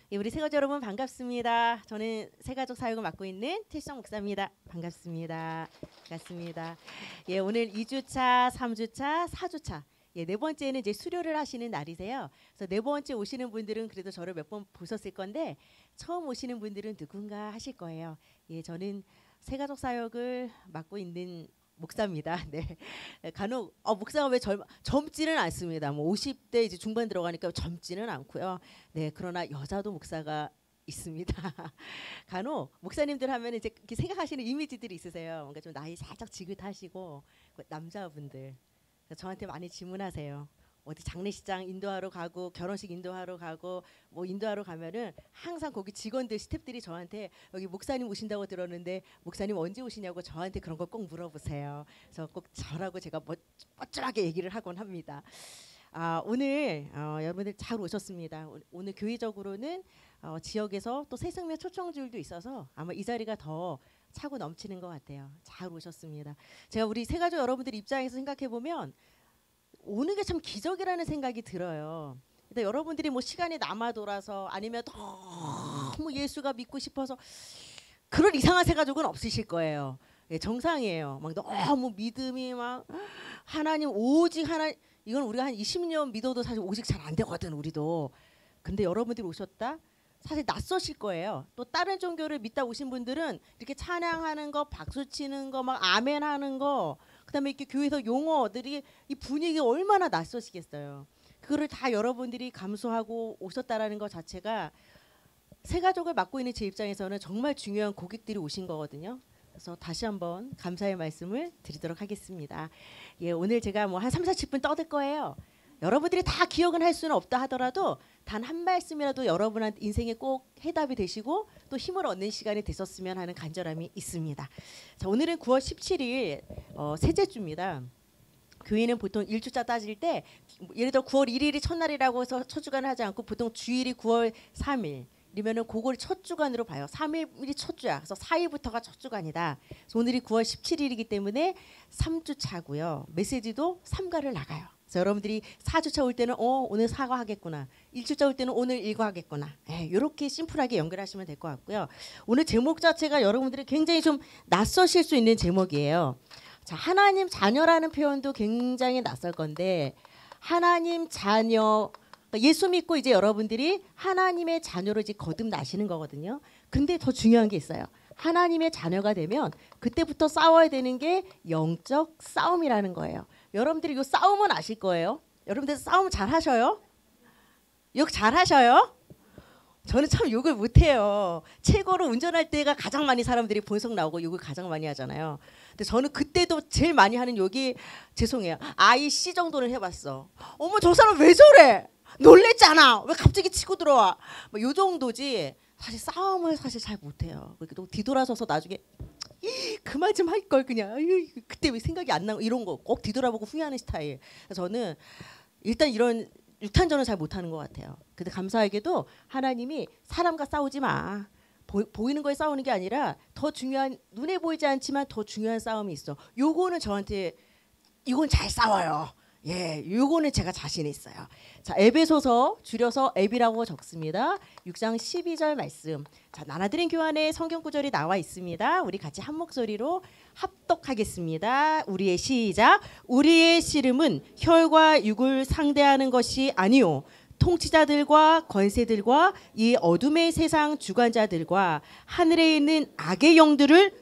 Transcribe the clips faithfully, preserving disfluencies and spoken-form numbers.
예, 우리 새가족 여러분 반갑습니다. 저는 새가족 사역을 맡고 있는 태성 목사입니다. 반갑습니다. 반갑습니다. 예, 오늘 이 주차, 삼 주차, 사 주차. 예, 네 번째는 이제 수료를 하시는 날이세요. 그래서 네 번째 오시는 분들은 그래도 저를 몇 번 보셨을 건데 처음 오시는 분들은 누군가 하실 거예요. 예, 저는 새가족 사역을 맡고 있는 목사입니다. 네. 간혹 어, 목사가 왜 젊 젊지는 않습니다. 뭐 오십 대 이제 중반 들어가니까 젊지는 않고요. 네. 그러나 여자도 목사가 있습니다. 간혹 목사님들 하면 이제 이렇게 생각하시는 이미지들이 있으세요. 뭔가 좀 나이 살짝 지긋하시고 그 남자분들 저한테 많이 질문하세요. 어디 장례식장 인도하러 가고 결혼식 인도하러 가고 뭐 인도하러 가면은 항상 거기 직원들 스태프들이 저한테 여기 목사님 오신다고 들었는데 목사님 언제 오시냐고 저한테 그런 거 꼭 물어보세요. 그래서 꼭 저라고 제가 멋, 멋쩍하게 얘기를 하곤 합니다. 아, 오늘 어, 여러분들 잘 오셨습니다. 오늘 교회적으로는 어, 지역에서 또 새생명 초청줄도 있어서 아마 이 자리가 더 차고 넘치는 것 같아요. 잘 오셨습니다. 제가 우리 새가족 여러분들 입장에서 생각해 보면 오는 게 참 기적이라는 생각이 들어요. 근데 여러분들이 뭐 시간이 남아 돌아서 아니면 너무 예수가 믿고 싶어서 그럴 이상한 새가족은 없으실 거예요. 예, 정상이에요. 막 너무 믿음이 막 하나님 오직 하나 이건 우리가 한 이십 년 믿어도 사실 오직 잘 안 되거든 우리도. 근데 여러분들이 오셨다? 사실 낯서실 거예요. 또 다른 종교를 믿다 오신 분들은 이렇게 찬양하는 거, 박수 치는 거, 막 아멘 하는 거, 그다음에 이렇게 교회에서 용어들이 이 분위기 얼마나 낯서시겠어요. 그거를 다 여러분들이 감수하고 오셨다라는 것 자체가 새가족을 맡고 있는 제 입장에서는 정말 중요한 고객들이 오신 거거든요. 그래서 다시 한번 감사의 말씀을 드리도록 하겠습니다. 예, 오늘 제가 뭐 한 삼, 사십 분 떠들 거예요. 여러분들이 다 기억은 할 수는 없다 하더라도 단 한 말씀이라도 여러분한테 인생에 꼭 해답이 되시고 또 힘을 얻는 시간이 되셨으면 하는 간절함이 있습니다. 자, 오늘은 구월 십칠일 어, 셋째 주입니다. 교회는 보통 일 주차 따질 때 예를 들어 구월 일일이 첫날이라고 해서 첫 주간을 하지 않고 보통 주일이 구월 삼일 이면은 그걸 첫 주간으로 봐요. 삼 일이 첫 주야. 그래서 사 일부터가 첫 주간이다. 그래서 오늘이 구월 십칠일이기 때문에 삼 주차고요. 메시지도 삼가를 나가요. 그래서 여러분들이 사 주차 올 때는 어 오늘 사과 하겠구나. 일 주차 올 때는 오늘 일과 하겠구나. 이렇게 심플하게 연결하시면 될 것 같고요. 오늘 제목 자체가 여러분들이 굉장히 좀 낯서실 수 있는 제목이에요. 자, 하나님 자녀라는 표현도 굉장히 낯설 건데 하나님 자녀 예수 믿고 이제 여러분들이 하나님의 자녀로 이제 거듭나시는 거거든요. 근데 더 중요한 게 있어요. 하나님의 자녀가 되면 그때부터 싸워야 되는 게 영적 싸움이라는 거예요. 여러분들이 이 싸움은 아실 거예요. 여러분들 싸움 잘 하셔요? 욕 잘 하셔요? 저는 참 욕을 못해요. 최고로 운전할 때가 가장 많이 사람들이 본성 나오고 욕을 가장 많이 하잖아요. 근데 저는 그때도 제일 많이 하는 욕이 죄송해요. 아이 씨 정도는 해봤어. 어머 저 사람 왜 저래? 놀랬잖아. 왜 갑자기 치고 들어와? 뭐 요 정도지. 사실 싸움을 사실 잘 못해요. 그렇게 또 뒤돌아서서 나중에 그만 좀 할 걸 그냥. 아유, 그때 왜 생각이 안 나고 이런 거 꼭 뒤돌아보고 후회하는 스타일. 저는 일단 이런 육탄전은 잘 못하는 것 같아요. 근데 감사하게도 하나님이 사람과 싸우지 마. 보, 보이는 거에 싸우는 게 아니라 더 중요한 눈에 보이지 않지만 더 중요한 싸움이 있어. 요거는 저한테 이건 잘 싸워요. 예, 요거는 제가 자신 있어요. 자, 에베소서 줄여서 앱이라고 적습니다. 육 장 십이 절 말씀. 자, 나눠드린 교환에 성경 구절이 나와 있습니다. 우리 같이 한 목소리로 합독하겠습니다. 우리의 시작. 우리의 씨름은 혈과 육을 상대하는 것이 아니요 통치자들과 권세들과 이 어둠의 세상 주관자들과 하늘에 있는 악의 영들을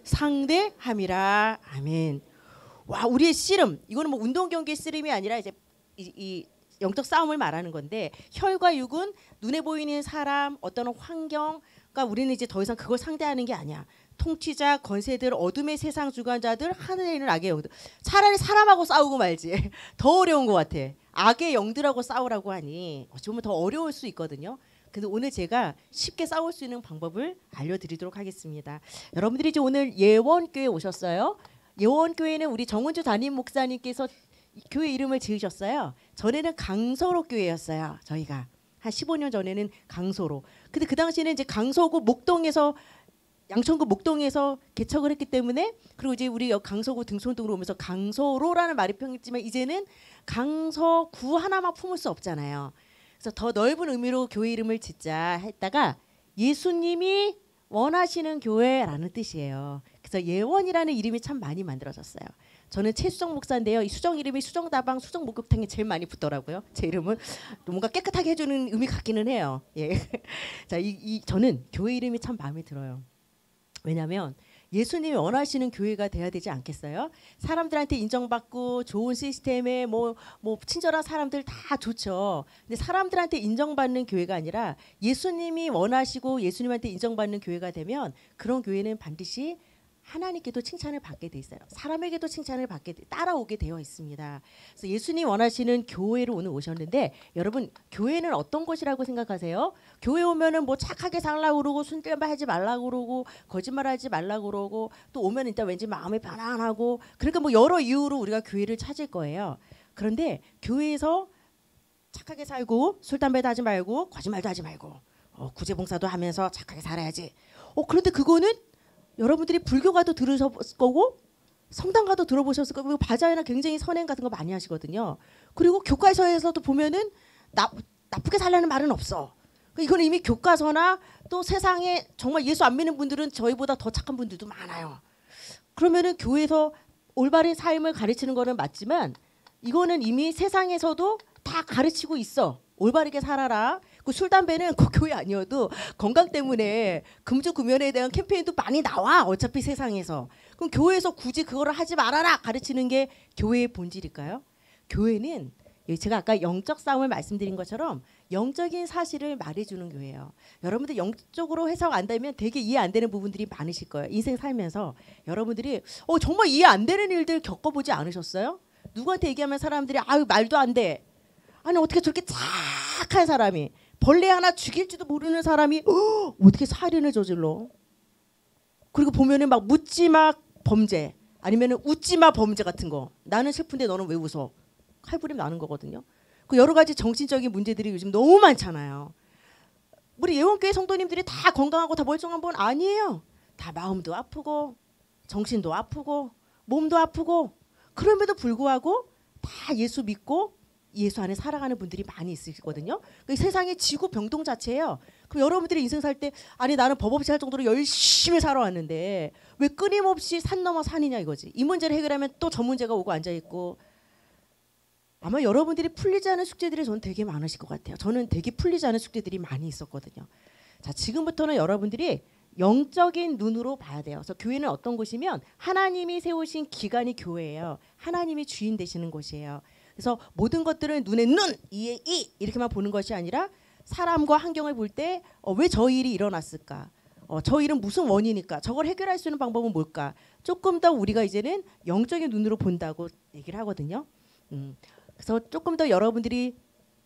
상대함이라. 아멘. 와, 우리의 씨름 이거는 뭐 운동 경기의 씨름이 아니라 이제 이, 이 영적 싸움을 말하는 건데 혈과 육은 눈에 보이는 사람 어떤 환경 그러니까 우리는 이제 더 이상 그걸 상대하는 게 아니야. 통치자 권세들 어둠의 세상 주관자들 하늘에 있는 악의 영들. 차라리 사람하고 싸우고 말지. 더 어려운 것 같아. 악의 영들하고 싸우라고 하니 어찌 보면 더 어려울 수 있거든요. 근데 오늘 제가 쉽게 싸울 수 있는 방법을 알려드리도록 하겠습니다. 여러분들이 이제 오늘 예원교회 오셨어요. 예원교회는 우리 정은주 담임 목사님께서 교회 이름을 지으셨어요. 전에는 강서로 교회였어요. 저희가 한 십오 년 전에는 강서로. 근데 그 당시에는 이제 강서구 목동에서 양천구 목동에서 개척을 했기 때문에 그리고 이제 우리 강서구 등촌동으로 오면서 강서로라는 말이 평했지만 이제는 강서구 하나만 품을 수 없잖아요. 그래서 더 넓은 의미로 교회 이름을 짓자 했다가 예수님이 원하시는 교회라는 뜻이에요. 그래서 예원이라는 이름이 참 많이 만들어졌어요. 저는 최수정 목사인데요. 이 수정 이름이 수정다방 수정 목욕탕에 제일 많이 붙더라고요. 제 이름은 뭔가 깨끗하게 해주는 의미 같기는 해요. 예. 자, 이, 이 저는 교회 이름이 참 마음에 들어요. 왜냐하면 예수님이 원하시는 교회가 돼야 되지 않겠어요? 사람들한테 인정받고 좋은 시스템에 뭐, 뭐 친절한 사람들 다 좋죠. 근데 사람들한테 인정받는 교회가 아니라 예수님이 원하시고 예수님한테 인정받는 교회가 되면 그런 교회는 반드시 하나님께도 칭찬을 받게 돼 있어요. 사람에게도 칭찬을 받게 따라오게 되어 있습니다. 그래서 예수님 원하시는 교회로 오늘 오셨는데 여러분 교회는 어떤 곳이라고 생각하세요? 교회 오면은 뭐 착하게 살라고 그러고 순결만 하지 말라고 그러고 거짓말하지 말라고 그러고 또 오면 일단 왠지 마음이 편안하고 그러니까 뭐 여러 이유로 우리가 교회를 찾을 거예요. 그런데 교회에서 착하게 살고 술 담배도 하지 말고 거짓말도 하지 말고 어, 구제봉사도 하면서 착하게 살아야지. 어 그런데 그거는 여러분들이 불교가도 들으셨을 거고 성당가도 들어보셨을 거고 바자회나 굉장히 선행 같은 거 많이 하시거든요. 그리고 교과서에서도 보면은 나, 나쁘게 살라는 말은 없어. 이건 이미 교과서나 또 세상에 정말 예수 안 믿는 분들은 저희보다 더 착한 분들도 많아요. 그러면은 교회에서 올바른 삶을 가르치는 거는 맞지만 이거는 이미 세상에서도 다 가르치고 있어. 올바르게 살아라. 그 술 담배는 그 교회 아니어도 건강 때문에 금주 금연에 대한 캠페인도 많이 나와. 어차피 세상에서. 그럼 교회에서 굳이 그거를 하지 말아라 가르치는 게 교회의 본질일까요? 교회는 제가 아까 영적 싸움을 말씀드린 것처럼 영적인 사실을 말해주는 교회예요. 여러분들 영적으로 해석 안 되면 되게 이해 안 되는 부분들이 많으실 거예요. 인생 살면서 여러분들이 어, 정말 이해 안 되는 일들 겪어보지 않으셨어요? 누구한테 얘기하면 사람들이 아유 말도 안 돼. 아니 어떻게 저렇게 착한 사람이 벌레 하나 죽일지도 모르는 사람이 어, 어떻게 살인을 저질러? 그리고 보면은 막 묻지마 범죄 아니면은 웃지마 범죄 같은 거. 나는 슬픈데 너는 왜 웃어? 칼부림 나는 거거든요. 그 여러 가지 정신적인 문제들이 요즘 너무 많잖아요. 우리 예원교회 성도님들이 다 건강하고 다 멀쩡한 분 아니에요. 다 마음도 아프고 정신도 아프고 몸도 아프고 그럼에도 불구하고 다 예수 믿고 예수 안에 살아가는 분들이 많이 있으시거든요. 그 세상의 지구 병동 자체예요. 그럼 여러분들이 인생 살 때 아니 나는 법 없이 할 정도로 열심히 살아왔는데 왜 끊임없이 산 넘어 산이냐 이거지. 이 문제를 해결하면 또 저 문제가 오고 앉아있고 아마 여러분들이 풀리지 않은 숙제들이 저는 되게 많으실 것 같아요. 저는 되게 풀리지 않은 숙제들이 많이 있었거든요. 자, 지금부터는 여러분들이 영적인 눈으로 봐야 돼요. 그래서 교회는 어떤 곳이면 하나님이 세우신 기관이 교회예요. 하나님이 주인 되시는 곳이에요. 그래서 모든 것들은 눈에 눈, 이에 이 이렇게만 보는 것이 아니라 사람과 환경을 볼 때 왜 저 일이 일어났을까? 어, 저 일은 무슨 원인일까? 저걸 해결할 수 있는 방법은 뭘까? 조금 더 우리가 이제는 영적인 눈으로 본다고 얘기를 하거든요. 음, 그래서 조금 더 여러분들이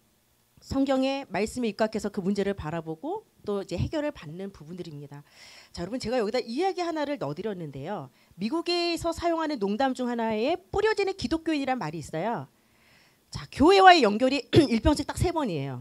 성경의 말씀에 입각해서 그 문제를 바라보고 또 이제 해결을 받는 부분들입니다. 자, 여러분 제가 여기다 이야기 하나를 넣어드렸는데요. 미국에서 사용하는 농담 중 하나에 뿌려지는 기독교인이란 말이 있어요. 자, 교회와의 연결이 일평생 딱 세 번이에요.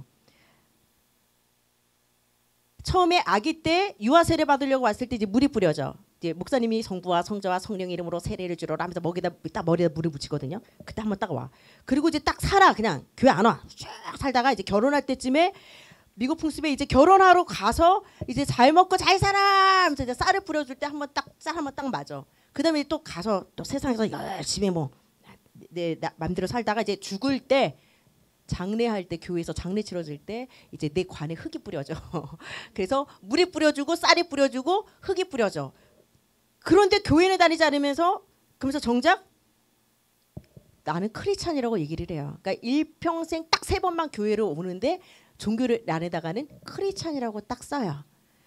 처음에 아기 때 유아 세례 받으려고 왔을 때 이제 물이 뿌려져. 이제 목사님이 성부와 성자와 성령 이름으로 세례를 주러라 하면서 머리에다 딱 머리에다 물을 묻히거든요. 그때 한번 딱 와. 그리고 이제 딱 살아 그냥 교회 안 와. 쫙 살다가 이제 결혼할 때쯤에 미국 풍습에 이제 결혼하러 가서 이제 잘 먹고 잘 살아 하면서 이제 쌀을 뿌려줄 때 한번 딱 쌀 한번 딱 맞아. 그다음에 또 가서 또 세상에서 열심히 뭐 내 맘대로 살다가 이제 죽을 때 장례할 때 교회에서 장례 치러질 때 이제 내 관에 흙이 뿌려져. 그래서 물이 뿌려주고 쌀이 뿌려주고 흙이 뿌려져. 그런데 교회에 다니지 않으면서 그러면서 정작 나는 크리스찬이라고 얘기를 해요. 그러니까 일평생 딱 세 번만 교회를 오는데 종교를 안에다가는 크리스찬이라고 딱 써요.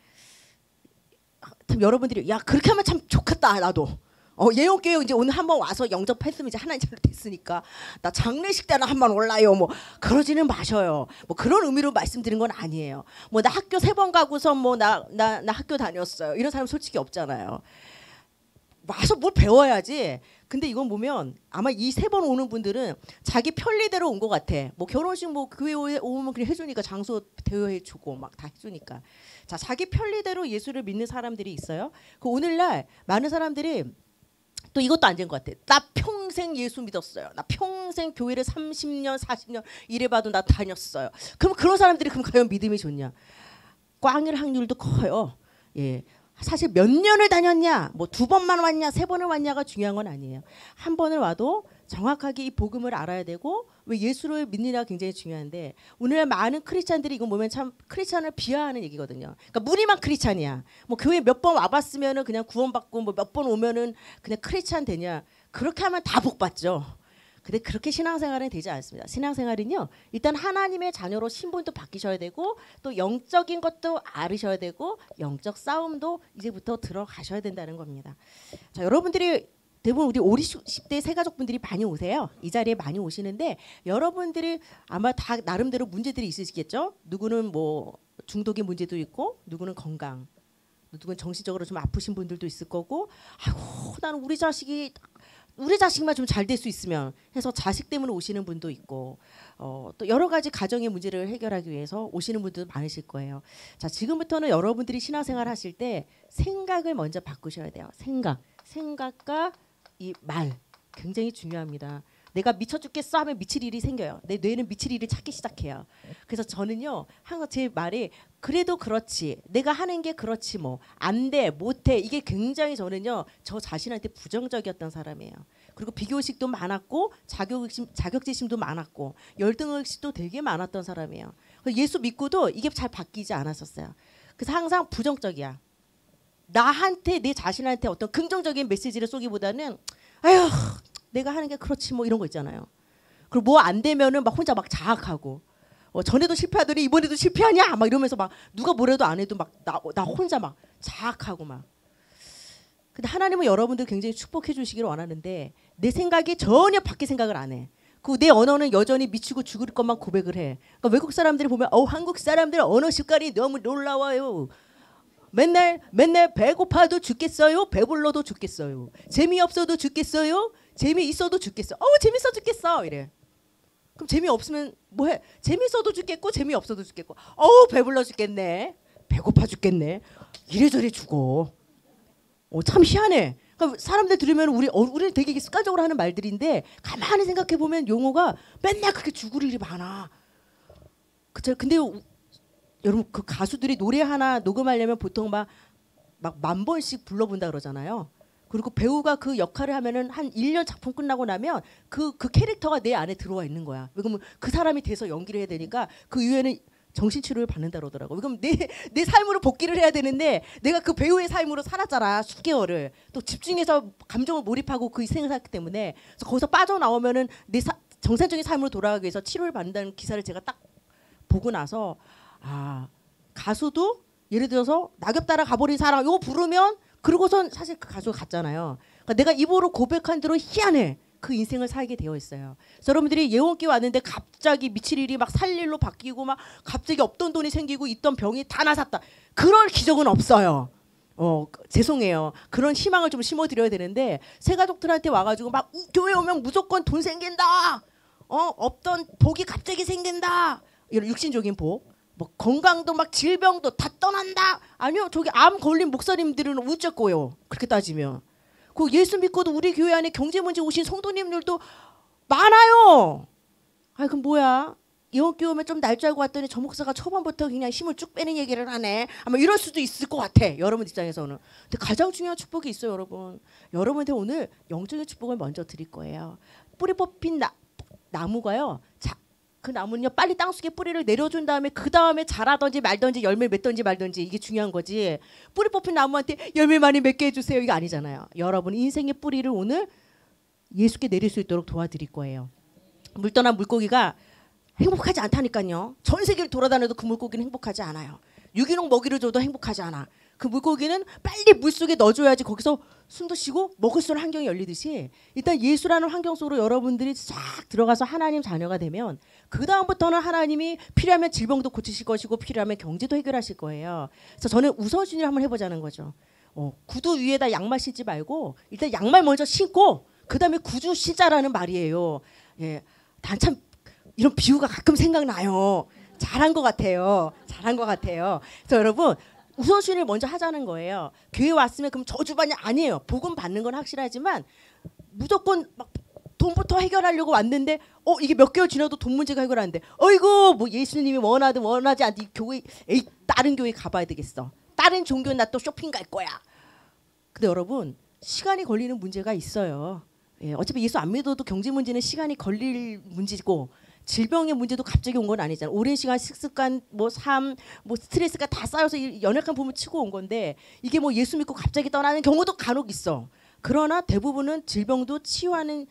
참 여러분들이 야 그렇게 하면 참 좋겠다 나도. 어, 예원교회 이제 오늘 한번 와서 영접했으면 이제 하나님 잘로 됐으니까 나 장례식 때나 한번 올라요. 뭐 그러지는 마셔요. 뭐 그런 의미로 말씀드린 건 아니에요. 뭐 나 학교 세 번 가고서 뭐 나 나 나 학교 다녔어요. 이런 사람 솔직히 없잖아요. 와서 뭘 배워야지. 근데 이건 보면 아마 이 세 번 오는 분들은 자기 편리대로 온 것 같아. 뭐 결혼식 뭐 교회 오면 그냥 해주니까 장소 대여해주고 막 다 해주니까. 자, 자기 편리대로 예수를 믿는 사람들이 있어요. 그 오늘날 많은 사람들이 또 이것도 안 된 것 같아. 나 평생 예수 믿었어요. 나 평생 교회를 삼십 년, 사십 년 이래봐도 나 다녔어요. 그럼 그런 사람들이 그럼 과연 믿음이 좋냐? 꽝일 확률도 커요. 예. 사실 몇 년을 다녔냐, 뭐 두 번만 왔냐, 세 번을 왔냐가 중요한 건 아니에요. 한 번을 와도 정확하게 이 복음을 알아야 되고, 왜 예수를 믿느냐가 굉장히 중요한데, 오늘 많은 크리스찬들이 이거 보면 참 크리스찬을 비하하는 얘기거든요. 그러니까 무리만 크리스찬이야. 뭐 교회 몇 번 와봤으면은 그냥 구원받고, 뭐 몇 번 오면은 그냥 크리스찬 되냐? 그렇게 하면 다 복 받죠. 근데 그렇게 신앙생활은 되지 않습니다. 신앙생활은요, 일단 하나님의 자녀로 신분도 바뀌셔야 되고, 또 영적인 것도 알으셔야 되고, 영적 싸움도 이제부터 들어가셔야 된다는 겁니다. 자, 여러분들이 대부분 우리 오십 대 새가족분들이 많이 오세요. 이 자리에 많이 오시는데, 여러분들이 아마 다 나름대로 문제들이 있으시겠죠. 누구는 뭐 중독의 문제도 있고, 누구는 건강, 누구는 정신적으로 좀 아프신 분들도 있을 거고, 아이고 나는 우리 자식이 우리 자식만 좀 잘 될 수 있으면 해서 자식 때문에 오시는 분도 있고, 어, 또 여러 가지 가정의 문제를 해결하기 위해서 오시는 분들도 많으실 거예요. 자, 지금부터는 여러분들이 신앙생활 하실 때 생각을 먼저 바꾸셔야 돼요. 생각, 생각과 이 말 굉장히 중요합니다. 내가 미쳐 죽겠어 하면 미칠 일이 생겨요. 내 뇌는 미칠 일을 찾기 시작해요. 그래서 저는요, 항상 제 말이 그래도 그렇지, 내가 하는 게 그렇지, 뭐 안 돼, 못해, 이게 굉장히 저는요 저 자신한테 부정적이었던 사람이에요. 그리고 비교의식도 많았고, 자격의심, 자격지심도 많았고, 열등의식도 되게 많았던 사람이에요. 예수 믿고도 이게 잘 바뀌지 않았었어요. 그래서 항상 부정적이야. 나한테, 내 자신한테 어떤 긍정적인 메시지를 쏘기보다는 아휴 내가 하는 게 그렇지 뭐 이런 거 있잖아요. 그리고 뭐 안 되면은 막 혼자 막 자학하고, 어, 전에도 실패하더니 이번에도 실패하냐 막 이러면서 막 누가 뭐래도 안 해도 막 나 나 혼자 막 자학하고 막. 근데 하나님은 여러분들 굉장히 축복해 주시기를 원하는데, 내 생각이 전혀 밖에 생각을 안 해. 그 내 언어는 여전히 미치고 죽을 것만 고백을 해. 그러니까 외국 사람들이 보면 어 한국 사람들 언어 습관이 너무 놀라워요. 맨날 맨날 배고파도 죽겠어요. 배불러도 죽겠어요. 재미없어도 죽겠어요. 재미있어도 죽겠어. 어우 재밌어 죽겠어 이래. 그럼 재미없으면 뭐해? 재밌어도 죽겠고 재미없어도 죽겠고, 어우 배불러 죽겠네, 배고파 죽겠네, 이래저래 죽어. 어, 참 희한해. 그러니까 사람들 들으면 우리 어, 우리는 되게 습관적으로 하는 말들인데, 가만히 생각해 보면 용어가 맨날 그렇게 죽을 일이 많아. 그쵸? 근데 우, 여러분 그 가수들이 노래 하나 녹음하려면 보통 막 막 만 번씩 불러본다 그러잖아요. 그리고 배우가 그 역할을 하면은 한 일 년 작품 끝나고 나면 그, 그 캐릭터가 내 안에 들어와 있는 거야. 왜냐면 그 사람이 돼서 연기를 해야 되니까 그 이후에는 정신치료를 받는다 그러더라고. 그럼 내, 내 삶으로 복귀를 해야 되는데, 내가 그 배우의 삶으로 살았잖아 십 개월을. 또 집중해서 감정을 몰입하고 그 생을 살기 때문에, 그래서 거기서 빠져나오면은 내 사, 정상적인 삶으로 돌아가기 위해서 치료를 받는다는 기사를 제가 딱 보고 나서, 아 가수도 예를 들어서 낙엽 따라 가버린 사람 이거 부르면, 그러고선 사실 그 가수가 갔잖아요. 그러니까 내가 입으로 고백한 대로 희한해 그 인생을 살게 되어 있어요. 그래서 여러분들이 예원기 왔는데 갑자기 미칠 일이 막 살 일로 바뀌고, 막 갑자기 없던 돈이 생기고 있던 병이 다 나섰다, 그럴 기적은 없어요. 어 죄송해요. 그런 희망을 좀 심어드려야 되는데, 새가족들한테 와가지고 막 교회 오면 무조건 돈 생긴다, 어 없던 복이 갑자기 생긴다, 이런 육신적인 복, 뭐 건강도 막 질병도 다 떠난다. 아니요, 저기 암 걸린 목사님들은 우째꼬요. 그렇게 따지면 그 예수 믿고도 우리 교회 안에 경제 문제 오신 성도님들도 많아요. 아 그럼 뭐야? 예원교회 오면 좀 날 줄 알고 왔더니 저 목사가 초반부터 그냥 힘을 쭉 빼는 얘기를 하네. 아마 이럴 수도 있을 것 같아, 여러분 입장에서는. 근데 가장 중요한 축복이 있어요, 여러분. 여러분한테 오늘 영적인 축복을 먼저 드릴 거예요. 뿌리 뽑힌 나, 나무가요. 자, 그 나무는요 빨리 땅속에 뿌리를 내려준 다음에 그 다음에 자라든지 말든지 열매를 맺든지 말든지, 이게 중요한 거지. 뿌리 뽑힌 나무한테 열매 많이 맺게 해주세요 이거 아니잖아요. 여러분 인생의 뿌리를 오늘 예수께 내릴 수 있도록 도와드릴 거예요. 물 떠난 물고기가 행복하지 않다니까요. 전 세계를 돌아다녀도 그 물고기는 행복하지 않아요. 유기농 먹이를 줘도 행복하지 않아. 그 물고기는 빨리 물속에 넣어줘야지 거기서 숨도 쉬고 먹을 수 있는 환경이 열리듯이, 일단 예수라는 환경 속으로 여러분들이 싹 들어가서 하나님 자녀가 되면, 그 다음부터는 하나님이 필요하면 질병도 고치실 것이고 필요하면 경제도 해결하실 거예요. 그래서 저는 우선순위를 한번 해보자는 거죠. 어, 구두 위에다 양말 신지 말고 일단 양말 먼저 신고 그 다음에 구두 신자라는 말이에요. 예, 난 참 이런 비유가 가끔 생각나요. 잘한 것 같아요. 잘한 것 같아요. 그래서 여러분 우선순위를 먼저 하자는 거예요. 교회 왔으면 그럼 저주받냐? 아니에요. 복음 받는 건 확실하지만 무조건 막 돈부터 해결하려고 왔는데 어 이게 몇 개월 지나도 돈 문제가 해결 안 돼. 어이구 뭐 예수님이 원하든 원하지 않든 교회 에이 다른 교회 가봐야 되겠어. 다른 종교는 나 또 쇼핑 갈 거야. 근데 여러분 시간이 걸리는 문제가 있어요. 예, 어차피 예수 안 믿어도 경제 문제는 시간이 걸릴 문제고 질병의 문제도 갑자기 온 건 아니잖아요. 오랜 시간 식습관, 뭐 삶, 뭐 스트레스가 다 쌓여서 연약한 부분을 치고 온 건데 이게 뭐 예수 믿고 갑자기 떠나는 경우도 간혹 있어. 그러나 대부분은 질병도 치유하는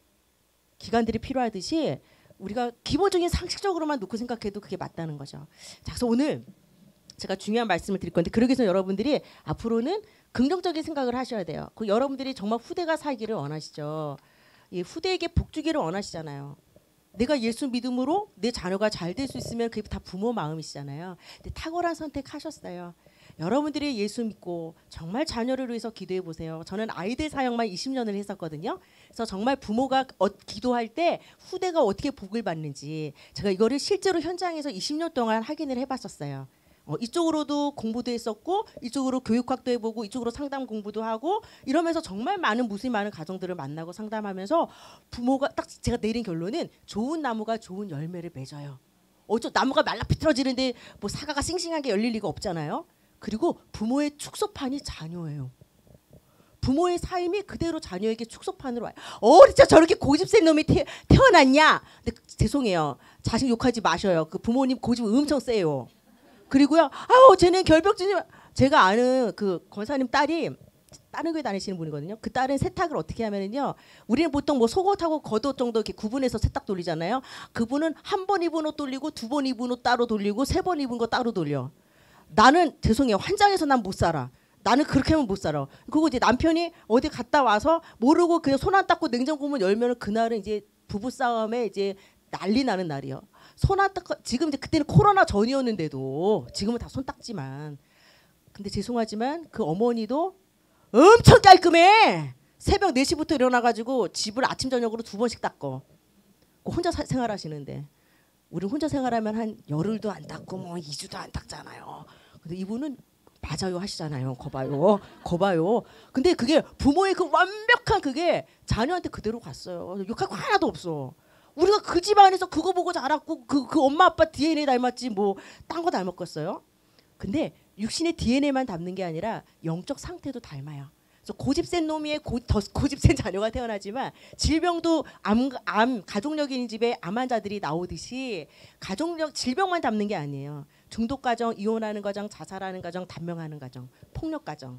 기간들이 필요하듯이 우리가 기본적인 상식적으로만 놓고 생각해도 그게 맞다는 거죠. 자, 그래서 오늘 제가 중요한 말씀을 드릴 건데 그러기 위해서 여러분들이 앞으로는 긍정적인 생각을 하셔야 돼요. 그 여러분들이 정말 후대가 살기를 원하시죠. 이 후대에게 복 주기를 원하시잖아요. 내가 예수 믿음으로 내 자녀가 잘 될 수 있으면 그게 다 부모 마음이시잖아요. 근데 탁월한 선택하셨어요. 여러분들이 예수 믿고 정말 자녀를 위해서 기도해 보세요. 저는 아이들 사역만 이십 년을 했었거든요. 그래서 정말 부모가 어, 기도할 때 후대가 어떻게 복을 받는지 제가 이거를 실제로 현장에서 이십 년 동안 확인을 해봤었어요. 어, 이쪽으로도 공부도 했었고 이쪽으로 교육학도 해보고 이쪽으로 상담 공부도 하고 이러면서 정말 많은 무수히 많은 가정들을 만나고 상담하면서 부모가 딱 제가 내린 결론은 좋은 나무가 좋은 열매를 맺어요. 어쩌 나무가 말라 비틀어지는데 뭐 사과가 싱싱하게 열릴 리가 없잖아요. 그리고 부모의 축소판이 자녀예요. 부모의 삶이 그대로 자녀에게 축소판으로 와요. 어 진짜 저렇게 고집 센 놈이 태, 태어났냐. 근데 죄송해요. 자식 욕하지 마셔요. 그 부모님 고집 엄청 세요. 그리고요, 아우 쟤는 결벽증이 제가 아는 그 권사님 딸이 다른 교회 다니시는 분이거든요. 그 딸은 세탁을 어떻게 하면은요, 우리는 보통 뭐 속옷하고 겉옷 정도 이렇게 구분해서 세탁 돌리잖아요. 그분은 한 번 입은 옷 돌리고 두 번 입은 옷 따로 돌리고 세 번 입은 거 따로 돌려. 나는 죄송해요, 환장해서 난 못 살아. 나는 그렇게 하면 못 살아. 그리고 이제 남편이 어디 갔다 와서 모르고 그냥 손 안 닦고 냉장고 문 열면은 그날은 이제 부부 싸움에 이제 난리 나는 날이요. 손 안 닦아 지금 이제 그때는 코로나 전이었는데도 지금은 다 손 닦지만 근데 죄송하지만 그 어머니도 엄청 깔끔해. 새벽 네 시부터 일어나가지고 집을 아침 저녁으로 두 번씩 닦어. 혼자 사, 생활하시는데 우리 혼자 생활하면 한 열흘도 안 닦고 뭐 이 주도 안 닦잖아요. 근데 이분은 맞아요 하시잖아요. 거봐요, 거봐요. 근데 그게 부모의 그 완벽한 그게 자녀한테 그대로 갔어요. 욕할 거 하나도 없어. 우리가 그 집안에서 그거 보고 자랐고 그, 그 엄마 아빠 디엔에이 닮았지 뭐 딴 거 닮았겠어요? 근데 육신의 디엔에이만 닮는 게 아니라 영적 상태도 닮아요. 그래서 고집 센 놈이 고, 더 고집 센 자녀가 태어나지만 질병도 암, 암 가족력이 있는 집에 암 환자들이 나오듯이 가족력 질병만 닮는 게 아니에요. 중독 가정, 이혼하는 가정, 자살하는 가정, 단명하는 가정, 폭력 가정.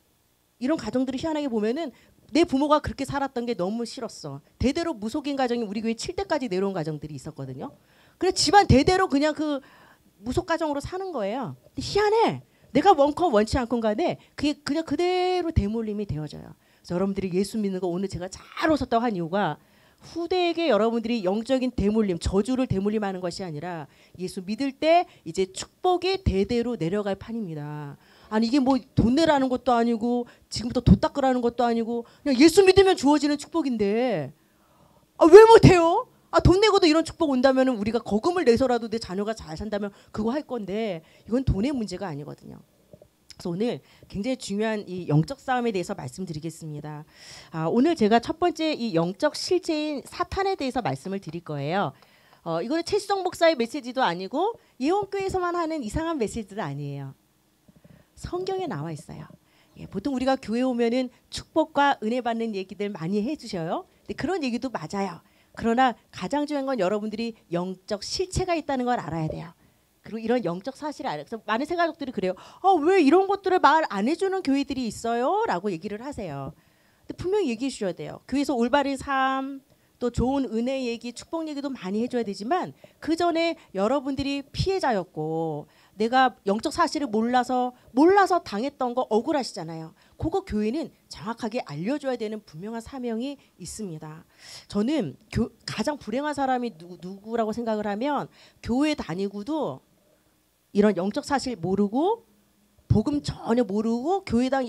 이런 가정들이 희한하게 보면은 내 부모가 그렇게 살았던 게 너무 싫었어. 대대로 무속인 가정이 우리 교회 칠 대까지 내려온 가정들이 있었거든요. 그래 집안 대대로 그냥 그 무속 가정으로 사는 거예요. 근데 희한해. 내가 원컨 원치 않건 간에 그게 그냥 그대로 대물림이 되어져요. 그래서 여러분들이 예수 믿는 거 오늘 제가 잘 오셨다고 한 이유가 후대에게 여러분들이 영적인 대물림, 저주를 대물림하는 것이 아니라 예수 믿을 때 이제 축복이 대대로 내려갈 판입니다. 아니 이게 뭐 돈 내라는 것도 아니고 지금부터 돈 닦으라는 것도 아니고 그냥 예수 믿으면 주어지는 축복인데 아, 왜 못해요? 아, 돈 내고도 이런 축복 온다면 우리가 거금을 내서라도 내 자녀가 잘 산다면 그거 할 건데 이건 돈의 문제가 아니거든요. 그래서 오늘 굉장히 중요한 이 영적 싸움에 대해서 말씀드리겠습니다. 아, 오늘 제가 첫 번째 이 영적 실체인 사탄에 대해서 말씀을 드릴 거예요. 어, 이거는 최수정 목사의 메시지도 아니고 예원교회에서만 하는 이상한 메시지도 아니에요. 성경에 나와 있어요. 예, 보통 우리가 교회 오면은 축복과 은혜 받는 얘기들 많이 해주셔요. 근데 그런 얘기도 맞아요. 그러나 가장 중요한 건 여러분들이 영적 실체가 있다는 걸 알아야 돼요. 그리고 이런 영적 사실을 알아요. 그래서 많은 생각들이 그래요. 아, 왜 이런 것들을 말 안 해주는 교회들이 있어요? 라고 얘기를 하세요. 근데 분명히 얘기해 주셔야 돼요. 교회에서 올바른 삶, 또 좋은 은혜 얘기, 축복 얘기도 많이 해줘야 되지만 그 전에 여러분들이 피해자였고 내가 영적 사실을 몰라서 몰라서 당했던 거 억울하시잖아요. 그거 교회는 정확하게 알려줘야 되는 분명한 사명이 있습니다. 저는 교, 가장 불행한 사람이 누, 누구라고 생각을 하면 교회 다니고도 이런 영적 사실 모르고 복음 전혀 모르고 교회당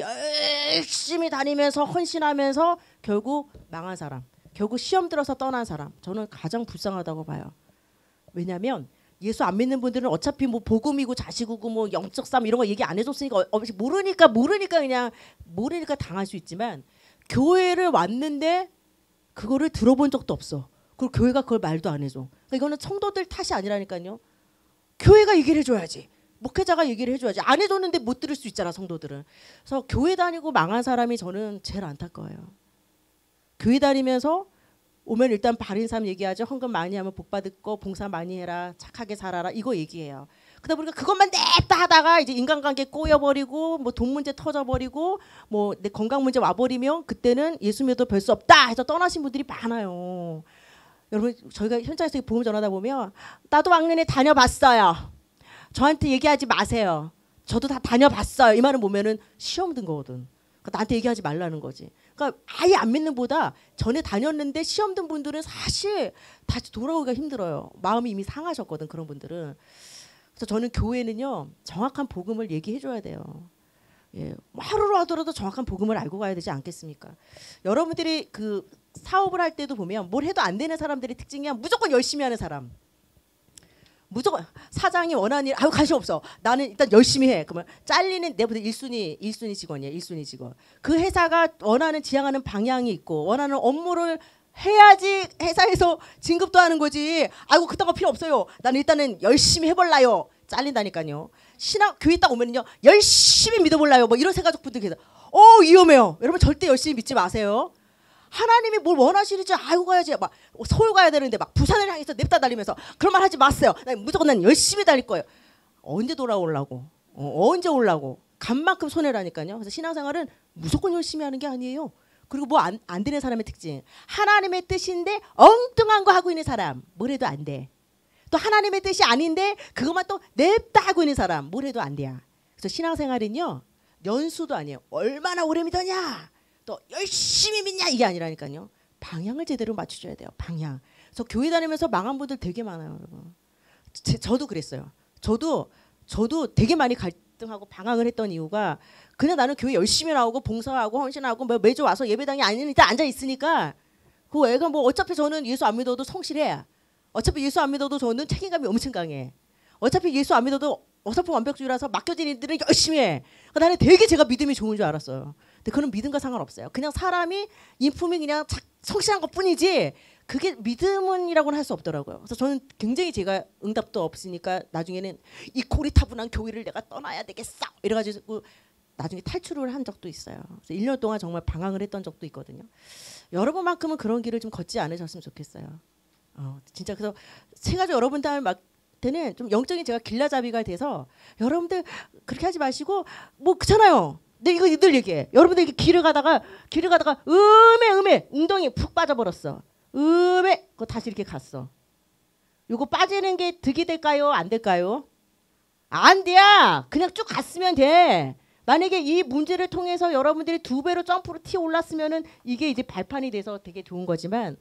열심히 다니면서 헌신하면서 결국 망한 사람, 결국 시험 들어서 떠난 사람, 저는 가장 불쌍하다고 봐요. 왜냐하면 예수 안 믿는 분들은 어차피 뭐 복음이고 자식이고 뭐 영적 싸움 이런 거 얘기 안 해줬으니까 어, 모르니까 모르니까 그냥 모르니까 당할 수 있지만 교회를 왔는데 그거를 들어본 적도 없어. 그리고 교회가 그걸 말도 안 해줘. 그러니까 이거는 성도들 탓이 아니라니까요. 교회가 얘기를 해줘야지. 목회자가 얘기를 해줘야지. 안 해줬는데 못 들을 수 있잖아 성도들은. 그래서 교회 다니고 망한 사람이 저는 제일 안타까워요. 교회 다니면서 오면 일단 바른 삶 얘기하죠. 헌금 많이 하면 복 받을 거, 봉사 많이 해라, 착하게 살아라 이거 얘기해요. 그러다 보니까 그것만 냅다 하다가 이제 인간관계 꼬여버리고 뭐 돈 문제 터져버리고 뭐 내 건강 문제 와버리면 그때는 예수 믿어도 별 수 없다 해서 떠나신 분들이 많아요. 여러분 저희가 현장에서 복음 전하다 보면 나도 왕년에 다녀봤어요. 저한테 얘기하지 마세요. 저도 다 다녀봤어요. 이 말은 보면은 시험 든 거거든. 그러니까 나한테 얘기하지 말라는 거지. 그러니까 아예 안 믿는 보다 전에 다녔는데 시험 든 분들은 사실 다시 돌아오기가 힘들어요. 마음이 이미 상하셨거든 그런 분들은. 그래서 저는 교회는요 정확한 복음을 얘기해 줘야 돼요. 예, 하루로 하더라도 정확한 복음을 알고 가야 되지 않겠습니까? 여러분들이 그 사업을 할 때도 보면 뭘 해도 안 되는 사람들의 특징이 무조건 열심히 하는 사람. 무조건 사장이 원하는 일 아유 관심 없어. 나는 일단 열심히 해. 그러면 잘리는 내보다 일 순위 일 순위 직원이야. 일 순위 직원. 그 회사가 원하는 지향하는 방향이 있고 원하는 업무를 해야지 회사에서 진급도 하는 거지. 아이고 그딴 거 필요 없어요. 나는 일단은 열심히 해볼라요. 잘린다니까요. 신학 교회 딱 오면요 열심히 믿어볼라요. 뭐 이런 생각 분들 계세요. 어 위험해요. 여러분 절대 열심히 믿지 마세요. 하나님이 뭘 원하시는지 알고 가야지. 막 서울 가야 되는데 막 부산을 향해서 냅다 달리면서 그런 말 하지 마세요. 난 무조건 난 열심히 달릴 거예요. 언제 돌아오려고? 어, 언제 오려고? 간 만큼 손해라니까요. 그래서 신앙생활은 무조건 열심히 하는 게 아니에요. 그리고 뭐 안 안 되는 사람의 특징. 하나님의 뜻인데 엉뚱한 거 하고 있는 사람. 뭘 해도 안 돼. 또 하나님의 뜻이 아닌데 그것만 또 냅다 하고 있는 사람. 뭘 해도 안 돼요. 그래서 신앙생활은요. 연수도 아니에요. 얼마나 오래 믿었냐. 또 열심히 믿냐 이게 아니라니까요. 방향을 제대로 맞춰줘야 돼요. 방향. 그래서 교회 다니면서 망한 분들 되게 많아요, 여러분. 제, 저도 그랬어요. 저도 저도 되게 많이 갈등하고 방황을 했던 이유가 그냥 나는 교회 열심히 나오고 봉사하고 헌신하고 뭐 매주 와서 예배당에 일단 앉아 있으니까 그 애가 뭐 어차피 저는 예수 안 믿어도 성실해. 어차피 예수 안 믿어도 저는 책임감이 엄청 강해. 어차피 예수 안 믿어도 어설픈 완벽주의라서 맡겨진 일들은 열심히 해. 그러니까 나는 되게 제가 믿음이 좋은 줄 알았어요. 근데 그런 믿음과 상관없어요. 그냥 사람이 인품이 그냥 성실한 것뿐이지 그게 믿음이라고는 할 수 없더라고요. 그래서 저는 굉장히 제가 응답도 없으니까 나중에는 이 고리타분한 교회를 내가 떠나야 되겠어 이래가지고 나중에 탈출을 한 적도 있어요. 그래서 일 년 동안 정말 방황을 했던 적도 있거든요. 여러분만큼은 그런 길을 좀 걷지 않으셨으면 좋겠어요. 어, 진짜 그래서 제가 여러분들 막 때는 좀 영적인 제가 길라잡이가 돼서 여러분들 그렇게 하지 마시고 뭐 그렇잖아요. 근데 이거 늘 얘기해. 여러분들 길을 가다가 길을 가다가 음에 음에 웅덩이 푹 빠져버렸어. 음에 그거 다시 이렇게 갔어. 요거 빠지는 게 득이 될까요? 안 될까요? 안 돼야 그냥 쭉 갔으면 돼. 만약에 이 문제를 통해서 여러분들이 두 배로 점프로 튀어 올랐으면은 이게 이제 발판이 돼서 되게 좋은 거지만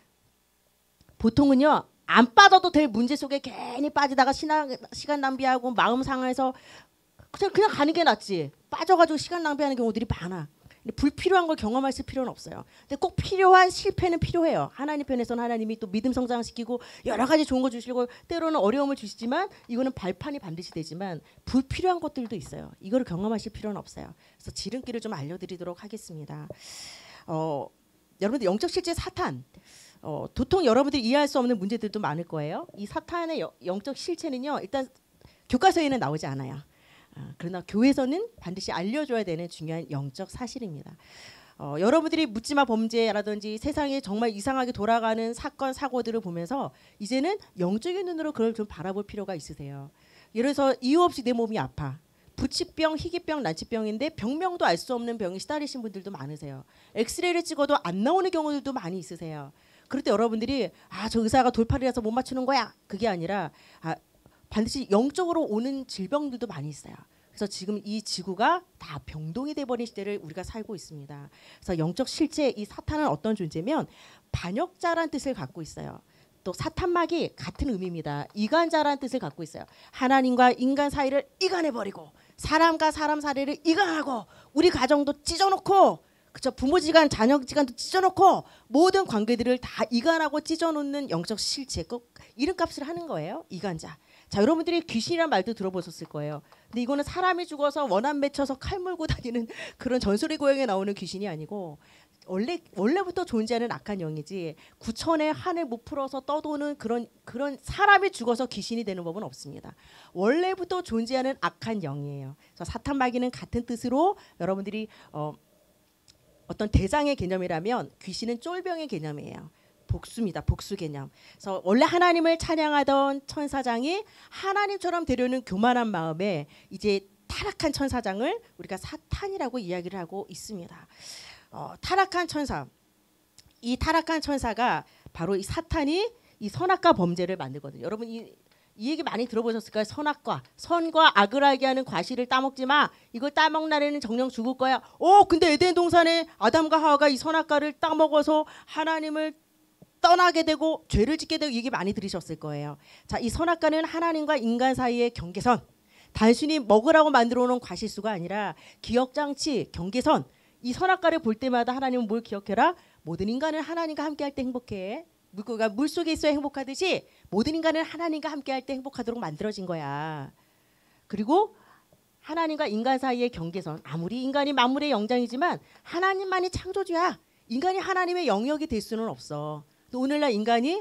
보통은요. 안 빠져도 될 문제 속에 괜히 빠지다가 신앙, 시간 낭비하고 마음 상해서 그냥, 그냥 가는 게 낫지. 빠져가지고 시간 낭비하는 경우들이 많아. 근데 불필요한 걸 경험하실 필요는 없어요. 근데 꼭 필요한 실패는 필요해요. 하나님 편에서는 하나님이 또 믿음 성장시키고 여러 가지 좋은 거 주시고 때로는 어려움을 주시지만 이거는 발판이 반드시 되지만 불필요한 것들도 있어요. 이거를 경험하실 필요는 없어요. 그래서 지름길을 좀 알려드리도록 하겠습니다. 어, 여러분들 영적 실제 사탄 어, 도통 여러분들이 이해할 수 없는 문제들도 많을 거예요. 이 사탄의 여, 영적 실체는요. 일단 교과서에는 나오지 않아요. 아, 그러나 교회에서는 반드시 알려줘야 되는 중요한 영적 사실입니다. 어, 여러분들이 묻지마 범죄라든지 세상에 정말 이상하게 돌아가는 사건 사고들을 보면서 이제는 영적인 눈으로 그걸 좀 바라볼 필요가 있으세요. 예를 들어서 이유 없이 내 몸이 아파. 부치병, 희귀병, 난치병인데 병명도 알 수 없는 병에 시달리신 분들도 많으세요. 엑스레이를 찍어도 안 나오는 경우들도 많이 있으세요. 그럴 때 여러분들이 아, 저 의사가 돌팔이라서 못 맞추는 거야. 그게 아니라 아, 반드시 영적으로 오는 질병들도 많이 있어요. 그래서 지금 이 지구가 다 병동이 돼버린 시대를 우리가 살고 있습니다. 그래서 영적 실제 이 사탄은 어떤 존재면 반역자란 뜻을 갖고 있어요. 또 사탄막이 같은 의미입니다. 이간자란 뜻을 갖고 있어요. 하나님과 인간 사이를 이간해버리고 사람과 사람 사이를 이간하고 우리 가정도 찢어놓고 그쵸? 부모지간, 자녀지간도 찢어놓고 모든 관계들을 다 이간하고 찢어놓는 영적 실체, 그 이름값을 하는 거예요. 이간자. 자, 여러분들이 귀신이란 말도 들어보셨을 거예요. 근데 이거는 사람이 죽어서 원한 맺혀서 칼 물고 다니는 그런 전설의 고향에 나오는 귀신이 아니고 원래 원래부터 존재하는 악한 영이지 구천에 한을 못 풀어서 떠도는 그런 그런 사람이 죽어서 귀신이 되는 법은 없습니다. 원래부터 존재하는 악한 영이에요. 그래서 사탄 마귀는 같은 뜻으로 여러분들이 어, 어떤 대장의 개념이라면 귀신은 쫄병의 개념이에요. 복수입니다. 복수 개념. 그래서 원래 하나님을 찬양하던 천사장이 하나님처럼 되려는 교만한 마음에 이제 타락한 천사장을 우리가 사탄이라고 이야기를 하고 있습니다. 어, 타락한 천사. 이 타락한 천사가 바로 이 사탄이 이 선악과 범죄를 만들거든요. 여러분 이, 이 얘기 많이 들어보셨을까요? 선악과. 선과 악을 알게 하는 과실을 따먹지 마. 이걸 따먹나래는 정령 죽을 거야. 오, 근데 에덴 동산에 아담과 하와가 이 선악과를 따먹어서 하나님을 떠나게 되고 죄를 짓게 되고 얘기 많이 들으셨을 거예요. 자, 이 선악과는 하나님과 인간 사이의 경계선. 단순히 먹으라고 만들어 놓은 과실수가 아니라 기억장치, 경계선. 이 선악과를 볼 때마다 하나님은 뭘 기억해라? 모든 인간은 하나님과 함께 할 때 행복해. 물고기가 물속에 있어야 행복하듯이 모든 인간은 하나님과 함께 할 때 행복하도록 만들어진 거야. 그리고 하나님과 인간 사이의 경계선. 아무리 인간이 만물의 영장이지만 하나님만이 창조주야. 인간이 하나님의 영역이 될 수는 없어. 또 오늘날 인간이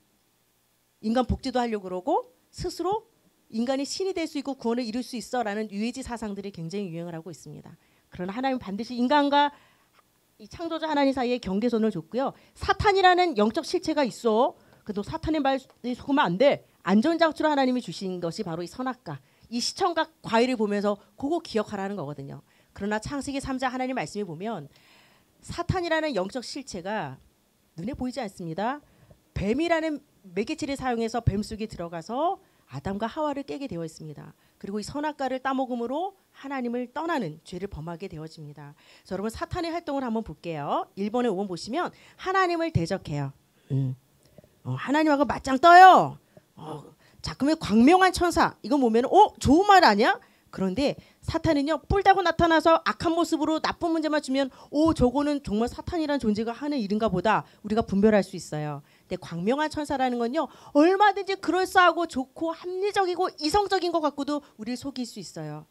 인간 복제도 하려고 그러고 스스로 인간이 신이 될 수 있고 구원을 이룰 수 있어라는 유해지 사상들이 굉장히 유행을 하고 있습니다. 그러나 하나님은 반드시 인간과 이 창조자 하나님 사이에 경계선을 줬고요. 사탄이라는 영적 실체가 있어. 그래도 사탄의 말에 속으면 안 돼. 안전장치로 하나님이 주신 것이 바로 이 선악과. 이 시청각 과일을 보면서 그거 기억하라는 거거든요. 그러나 창세기 삼 장 하나님 말씀에 보면 사탄이라는 영적 실체가 눈에 보이지 않습니다. 뱀이라는 매개체를 사용해서 뱀 속에 들어가서 아담과 하와를 깨게 되어 있습니다. 그리고 이 선악과를 따먹음으로 하나님을 떠나는 죄를 범하게 되어집니다. 그래서 여러분 사탄의 활동을 한번 볼게요. 일 번에 오 번 보시면 하나님을 대적해요. 음. 어, 하나님하고 맞짱 떠요. 어, 자, 그러면 광명한 천사 이거 보면 어 좋은 말 아니야? 그런데 사탄은요 뿔다고 나타나서 악한 모습으로 나쁜 문제만 주면 오 저거는 정말 사탄이라는 존재가 하는 일인가 보다 우리가 분별할 수 있어요. 근데 광명한 천사라는 건요 얼마든지 그럴싸하고 좋고 합리적이고 이성적인 것 같고도 우리를 속일 수 있어요.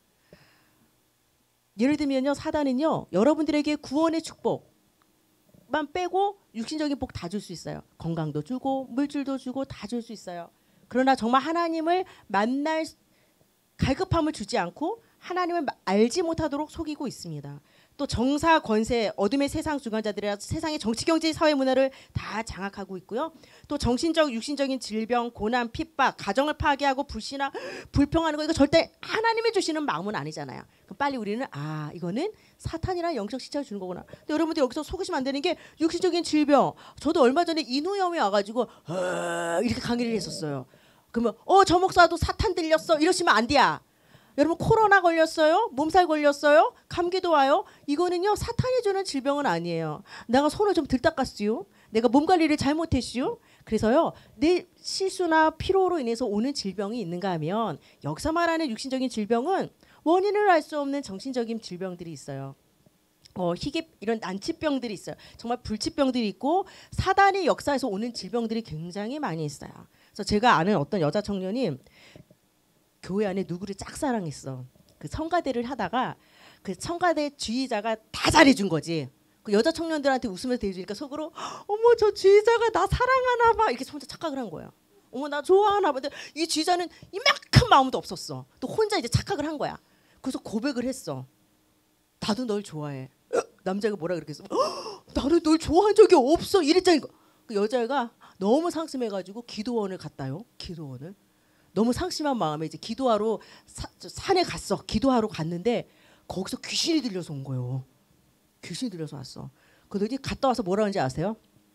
예를 들면요 사단은요 여러분들에게 구원의 축복만 빼고 육신적인 복 다 줄 수 있어요. 건강도 주고 물질도 주고 다 줄 수 있어요. 그러나 정말 하나님을 만날 갈급함을 주지 않고 하나님을 알지 못하도록 속이고 있습니다. 또 정사, 권세, 어둠의 세상 주관자들이라 세상의 정치, 경제, 사회, 문화를 다 장악하고 있고요. 또 정신적, 육신적인 질병, 고난, 핍박, 가정을 파괴하고 불신하, 불평하는 거 이거 절대 하나님이 주시는 마음은 아니잖아요. 그럼 빨리 우리는 아 이거는 사탄이라는 영적 시차를 주는 거구나. 근데 여러분들 여기서 속으시면 안 되는 게 육신적인 질병. 저도 얼마 전에 인후염이 와가지고 어, 이렇게 강의를 했었어요. 그러면 어 저 목사도 사탄 들렸어 이러시면 안 돼야. 여러분 코로나 걸렸어요? 몸살 걸렸어요? 감기도 와요? 이거는요 사탄이 주는 질병은 아니에요. 내가 손을 좀 덜 닦았어요. 내가 몸 관리를 잘못했어요. 그래서요 내 실수나 피로로 인해서 오는 질병이 있는가 하면 여기서 말하는 육신적인 질병은 원인을 알 수 없는 정신적인 질병들이 있어요. 어, 희귀 이런 난치병들이 있어요. 정말 불치병들이 있고 사단의 역사에서 오는 질병들이 굉장히 많이 있어요. 그래서 제가 아는 어떤 여자 청년이 교회 안에 누구를 짝사랑했어. 그 성가대를 하다가 그 성가대 주의자가 다 잘해준 거지. 그 여자 청년들한테 웃으면서 대해주니까 속으로 어머 저 주의자가 나 사랑하나 봐 이렇게 혼자 착각을 한 거야. 어머 나 좋아하나 봐. 이 주의자는 이만큼 마음도 없었어. 또 혼자 이제 착각을 한 거야. 그래서 고백을 했어. 나도 널 좋아해. 남자가 뭐라 그랬겠어? 나는 널 좋아한 적이 없어 이랬자니까. 그 여자가 너무 상심해가지고 기도원을 갔다요. 기도원을. 너무 상심한 마음에 이제 기도하러 사, 산에 갔어. 기도하러 갔는데 거기서 귀신이 들려서 온 거예요. 귀신이 들려서 왔어. 그러더니 갔다 와서 뭐라 하는지 아세요?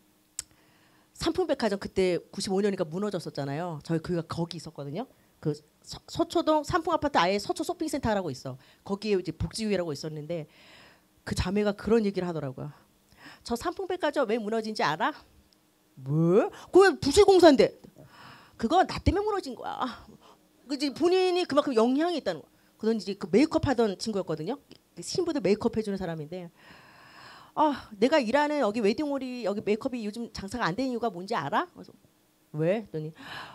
삼풍백화점 그때 구십오 년이니까 무너졌었잖아요. 저희 그가 거기 있었거든요. 그 서, 서초동 삼풍아파트 아예 서초 쇼핑센터라고 있어. 거기에 이제 복지위라고 있었는데 그 자매가 그런 얘기를 하더라고요. 저 삼풍백화점 왜 무너진지 알아? 뭐? 그거 부실공사인데. 그거 나 때문에 무너진 거야. 그지 본인이 그만큼 영향이 있다는 거. 그런 이제 그 메이크업 하던 친구였거든요. 신부들 메이크업 해주는 사람인데 아 내가 일하는 여기 웨딩홀이 여기 메이크업이 요즘 장사가 안 되는 이유가 뭔지 알아? 그래서 왜? 했더니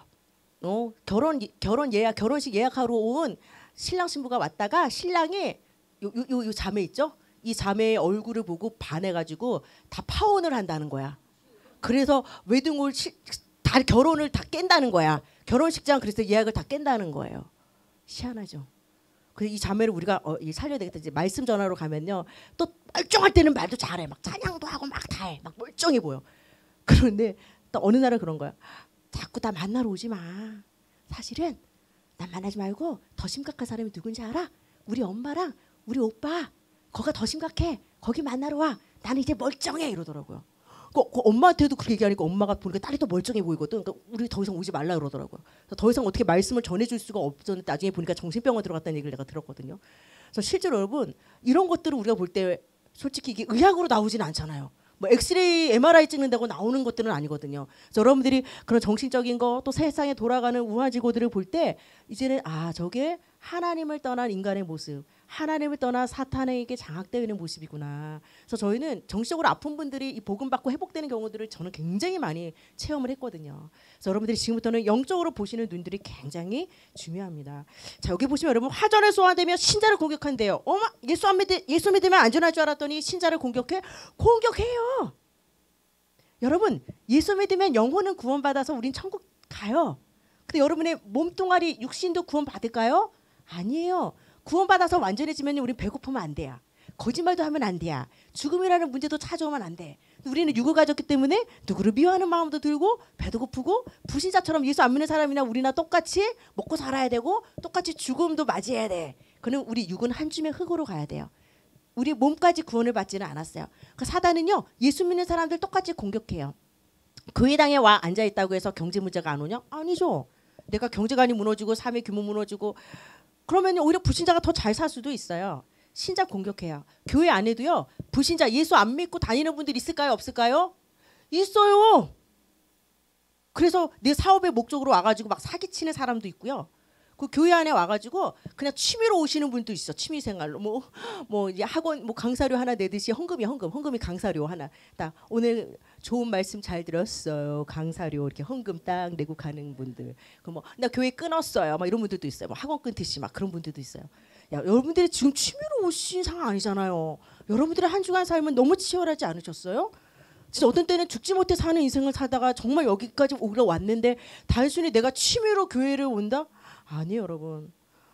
어 결혼 결혼 예약 결혼식 예약하러 온 신랑 신부가 왔다가 신랑이 요 요 요 요 자매 있죠? 이 자매의 얼굴을 보고 반해가지고 다 파혼을 한다는 거야. 그래서 웨딩홀 시, 다 결혼을 다 깬다는 거야. 결혼식장 그래서 예약을 다 깬다는 거예요. 희한하죠. 그래서 이 자매를 우리가 어, 살려야 되겠다. 이제 말씀 전하러 가면요. 또 멀쩡할 때는 말도 잘해. 막 찬양도 하고 막 다 해. 막 멀쩡해 보여. 그런데 또 어느 날은 그런 거야. 자꾸 나 만나러 오지 마. 사실은 난 만나지 말고 더 심각한 사람이 누군지 알아? 우리 엄마랑 우리 오빠. 거가 더 심각해. 거기 만나러 와. 나는 이제 멀쩡해 이러더라고요. 그, 그 엄마한테도 그렇게 얘기하니까 엄마가 보니까 딸이 더 멀쩡해 보이거든. 그러니까 우리 더 이상 오지 말라 그러더라고요. 더 이상 어떻게 말씀을 전해줄 수가 없었는데 나중에 보니까 정신병원 들어갔다는 얘기를 내가 들었거든요. 그래서 실제로 여러분 이런 것들을 우리가 볼 때 솔직히 이게 의학으로 나오지는 않잖아요. 뭐 엑스레이, 엠알아이 찍는다고 나오는 것들은 아니거든요. 그래서 여러분들이 그런 정신적인 거 또 세상에 돌아가는 우화지고들을 볼 때 이제는 아 저게 하나님을 떠난 인간의 모습, 하나님을 떠나 사탄에게 장악되어 있는 모습이구나. 그래서 저희는 정신적으로 아픈 분들이 이 복음 받고 회복되는 경우들을 저는 굉장히 많이 체험을 했거든요. 그래서 여러분들이 지금부터는 영적으로 보시는 눈들이 굉장히 중요합니다. 자 여기 보시면 여러분 화전을 소환되면 신자를 공격한대요. 어머 예수 안 믿 예수 믿으면 안전할 줄 알았더니 신자를 공격해? 공격해요. 여러분 예수 믿으면 영혼은 구원받아서 우린 천국 가요. 근데 여러분의 몸뚱아리 육신도 구원 받을까요? 아니에요. 구원받아서 완전해지면 우린 배고프면 안 돼요. 거짓말도 하면 안 돼요. 죽음이라는 문제도 찾아오면 안 돼. 우리는 육을 가졌기 때문에 누구를 미워하는 마음도 들고 배도 고프고 불신자처럼 예수 안 믿는 사람이나 우리나 똑같이 먹고 살아야 되고 똑같이 죽음도 맞이해야 돼. 그는 우리 육은 한 줌의 흙으로 가야 돼요. 우리 몸까지 구원을 받지는 않았어요. 그 사단은요. 예수 믿는 사람들 똑같이 공격해요. 교회당에 와 앉아있다고 해서 경제 문제가 안 오냐? 아니죠. 내가 경제관이 무너지고 삶의 규모 무너지고 그러면 오히려 불신자가 더 잘 살 수도 있어요. 신자 공격해요. 교회 안에도요. 불신자 예수 안 믿고 다니는 분들 있을까요? 없을까요? 있어요. 그래서 내 사업의 목적으로 와가지고 막 사기치는 사람도 있고요. 그 교회 안에 와가지고 그냥 취미로 오시는 분도 있어. 취미생활로 뭐 뭐 이제 학원 뭐 강사료 하나 내듯이 헌금이 헌금 헌금이 강사료 하나 딱 오늘 좋은 말씀 잘 들었어요. 강사료 이렇게 헌금 딱 내고 가는 분들. 그 뭐 나 교회 끊었어요. 막 이런 분들도 있어요. 뭐 학원 끊듯이 막 그런 분들도 있어요. 야 여러분들이 지금 취미로 오신 상황 아니잖아요. 여러분들의 한 주간 삶은 너무 치열하지 않으셨어요? 진짜 어떤 때는 죽지 못해 사는 인생을 살다가 정말 여기까지 오러 왔는데 단순히 내가 취미로 교회를 온다? 아니에요 여러분.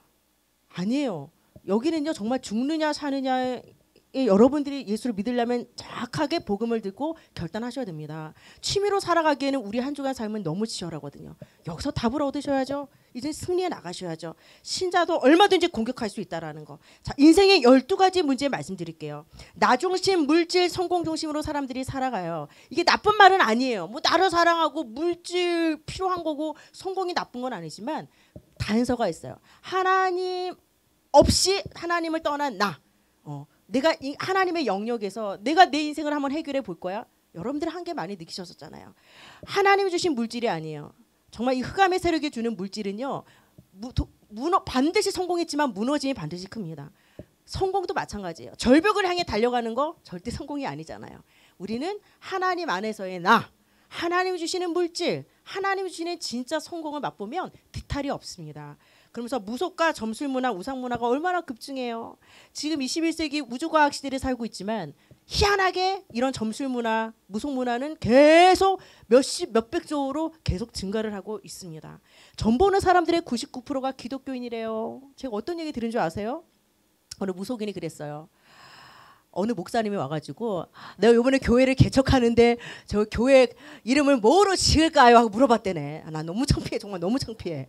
아니에요. 여기는요 정말 죽느냐 사느냐에 여러분들이 예수를 믿으려면 정확하게 복음을 듣고 결단하셔야 됩니다. 취미로 살아가기에는 우리 한 주간 삶은 너무 치열하거든요. 여기서 답을 얻으셔야죠. 이제 승리해 나가셔야죠. 신자도 얼마든지 공격할 수 있다라는 거. 자, 인생의 열두 가지 문제 말씀드릴게요. 나 중심, 물질, 성공 중심으로 사람들이 살아가요. 이게 나쁜 말은 아니에요. 뭐 나를 사랑하고 물질 필요한 거고 성공이 나쁜 건 아니지만 단서가 있어요. 하나님 없이 하나님을 떠난 나. 어, 내가 이 하나님의 영역에서 내가 내 인생을 한번 해결해 볼 거야. 여러분들 한계 많이 느끼셨었잖아요. 하나님이 주신 물질이 아니에요. 정말 이 흑암의 세력이 주는 물질은요. 무, 도, 무너, 반드시 성공했지만 무너짐이 반드시 큽니다. 성공도 마찬가지예요. 절벽을 향해 달려가는 거 절대 성공이 아니잖아요. 우리는 하나님 안에서의 나, 하나님이 주시는 물질, 하나님이 주시는 진짜 성공을 맛보면 뒤탈이 없습니다. 그러면서 무속과 점술문화, 우상문화가 얼마나 급증해요. 지금 이십일 세기 우주과학 시대를 살고 있지만 희한하게 이런 점술문화, 무속문화는 계속 몇십, 몇백조로 계속 증가를 하고 있습니다. 점 보는 사람들의 구십구 퍼센트가 기독교인이래요. 제가 어떤 얘기 들은 줄 아세요? 어느 무속인이 그랬어요. 어느 목사님이 와가지고 내가 이번에 교회를 개척하는데 저 교회 이름을 뭐로 지을까요? 하고 물어봤대네. 아, 나 너무 창피해. 정말 너무 창피해.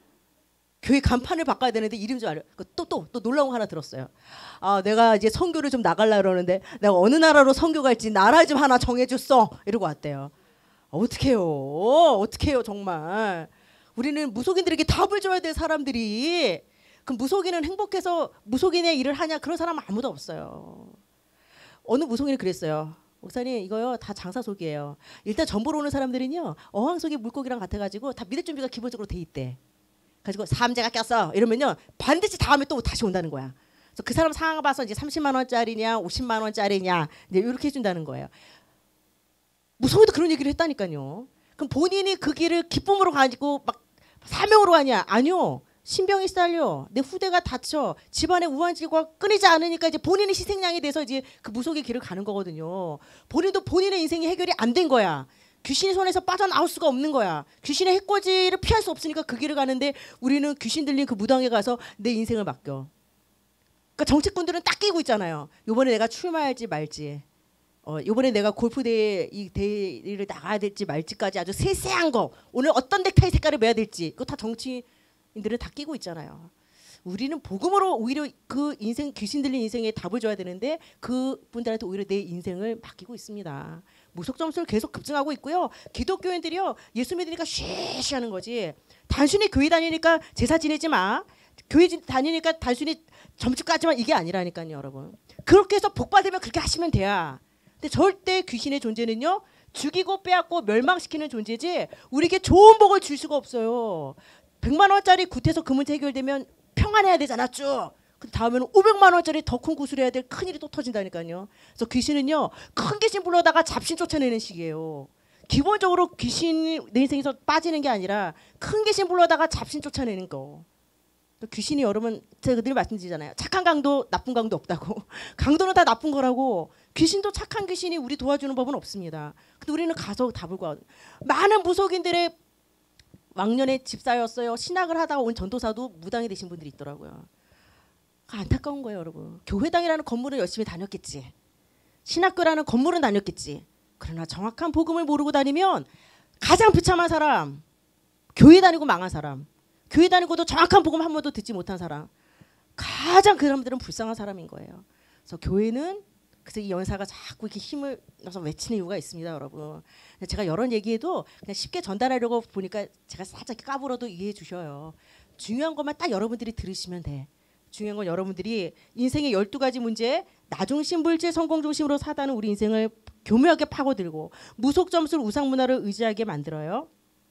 교회 간판을 바꿔야 되는데 이름 좀 알려. 또 또 또 놀라운 거 하나 들었어요. 아 내가 이제 선교를 좀 나가려 그러는데 내가 어느 나라로 선교 갈지 나라 좀 하나 정해줬어. 이러고 왔대요. 어떡해요. 어떡해요 정말. 우리는 무속인들에게 답을 줘야 될 사람들이. 그럼 무속인은 행복해서 무속인의 일을 하냐 그런 사람은 아무도 없어요. 어느 무속인이 그랬어요. 목사님 이거요 다 장사 속이에요. 일단 점 보러 오는 사람들은요 어항 속의 물고기랑 같아가지고 다 믿을 준비가 기본적으로 돼 있대. 가지고 삼재가 꼈어 이러면요 반드시 다음에 또 다시 온다는 거야. 그래서 그 사람 상황 봐서 이제 삼십만 원짜리냐 오십만 원짜리냐 이제 이렇게 해준다는 거예요. 무속에도 그런 얘기를 했다니까요. 그럼 본인이 그 길을 기쁨으로 가지고 막 사명으로 가냐? 아니요. 신병이 쌓여 내 후대가 다쳐 집안의 우환질과 끊이지 않으니까 이제 본인이 희생양이 돼서 이제 그 무속의 길을 가는 거거든요. 본인도 본인의 인생이 해결이 안 된 거야. 귀신의 손에서 빠져나올 수가 없는 거야. 귀신의 해코지를 피할 수 없으니까 그 길을 가는데 우리는 귀신 들린 그 무당에 가서 내 인생을 맡겨. 그러니까 정치꾼들은 딱 끼고 있잖아요. 요번에 내가 출마할지 말지, 어, 요번에 내가 골프 대회 이 대회를 나가야 될지 말지까지 아주 세세한 거, 오늘 어떤 넥타이 색깔을 매야 될지 그거 다 정치인들은 다 끼고 있잖아요. 우리는 복음으로 오히려 그 인생 귀신 들린 인생에 답을 줘야 되는데 그 분들한테 오히려 내 인생을 맡기고 있습니다. 무속 점수를 계속 급증하고 있고요. 기독교인들이요 예수 믿으니까 쉬쉬하는 거지. 단순히 교회 다니니까 제사 지내지 마. 교회 다니니까 단순히 점집까지만 이게 아니라니까요, 여러분. 그렇게 해서 복 받으면 그렇게 하시면 돼야. 근데 절대 귀신의 존재는요 죽이고 빼앗고 멸망시키는 존재지 우리에게 좋은 복을 줄 수가 없어요. 백만 원짜리 굿해서 그 문제 해결되면 평안해야 되잖아 쭉. 그 다음에는 오백만 원짜리 더 큰 굿을 해야 될 큰일이 또 터진다니까요. 그래서 귀신은요 큰 귀신 불러다가 잡신 쫓아내는 식이에요. 기본적으로 귀신이 내 인생에서 빠지는 게 아니라 큰 귀신 불러다가 잡신 쫓아내는 거. 귀신이 여러분 제가 늘 말씀드리잖아요. 착한 강도 나쁜 강도 없다고. 강도는 다 나쁜 거라고. 귀신도 착한 귀신이 우리 도와주는 법은 없습니다. 근데 우리는 가서 답을 구하. 많은 무속인들의 왕년에 집사였어요. 신학을 하다가 온 전도사도 무당이 되신 분들이 있더라고요. 안타까운 거예요, 여러분. 교회당이라는 건물은 열심히 다녔겠지. 신학교라는 건물은 다녔겠지. 그러나 정확한 복음을 모르고 다니면 가장 비참한 사람, 교회 다니고 망한 사람, 교회 다니고도 정확한 복음 한 번도 듣지 못한 사람, 가장 그 사람들은 불쌍한 사람인 거예요. 그래서 교회는 그래서 이 연사가 자꾸 이렇게 힘을 넣어서 외치는 이유가 있습니다, 여러분. 제가 여러 얘기해도 그냥 쉽게 전달하려고 보니까 제가 살짝 까불어도 이해해 주셔요. 중요한 것만 딱 여러분들이 들으시면 돼. 중요한 건 여러분들이 인생의 열두 가지 문제, 나 중심 물질 성공 중심으로 사다는 우리 인생을 교묘하게 파고들고 무속 점술 우상 문화를 의지하게 만들어요.